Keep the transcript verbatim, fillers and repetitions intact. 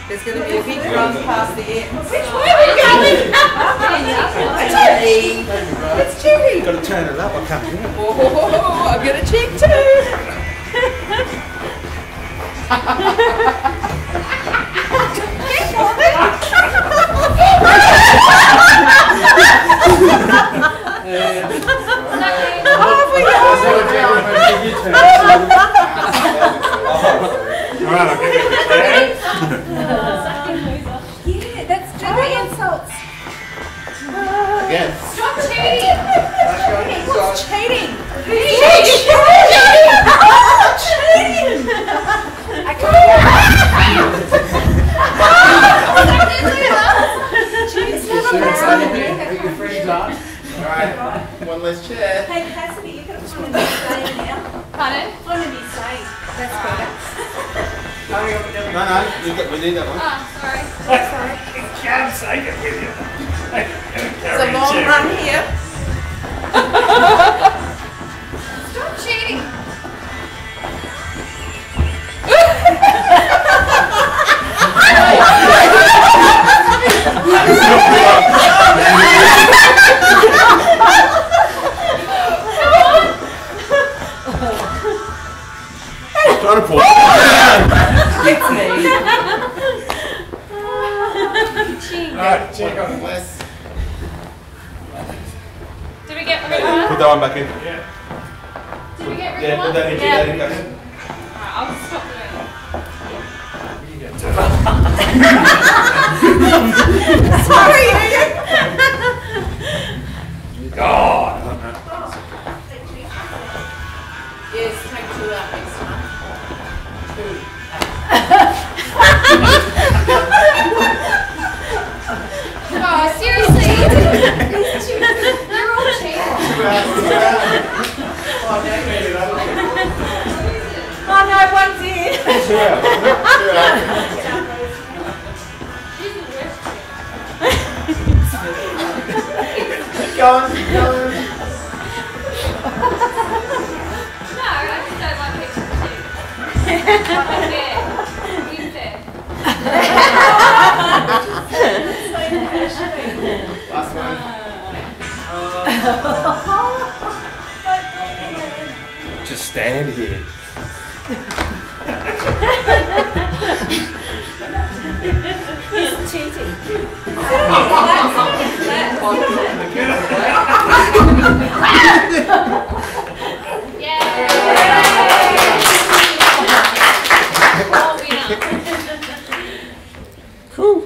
There's going to be a big run past the end. Which way are we going? Jerry! It's Jerry! Got to turn it up, I can't hear it. Oh, I'm going to check too! Off we go! Alright, I'll give it a Yeah, that's Jerry insults. Again. Stop cheating! What's cheating? Cheating! Cheating! I can't. Alright, one less chair. Hey, Cassidy, you could have come and be staying now. Pardon? Want to be staying. That's better. No, no, we, got, we need that one. Oh, sorry. You can't take it with you. It's a long run here. Stop cheating. Trying to pull. It's me. Alright, check on less. Did we get rid of one? Put that one back in. Did we get rid Yeah, of put one? that in, put Yeah. that in, guys. Alright, I'll stop doing it. Sorry, God. yes, take two out next time. Two. Oh, seriously? You're all cheating. Oh no, one's in. Two out. Two out. Keep going, keep going. No, I just don't like people cheating. Not fair. Being fair. Last one. Just stand here. He's cheating. Yay! Oh, winner. Cool.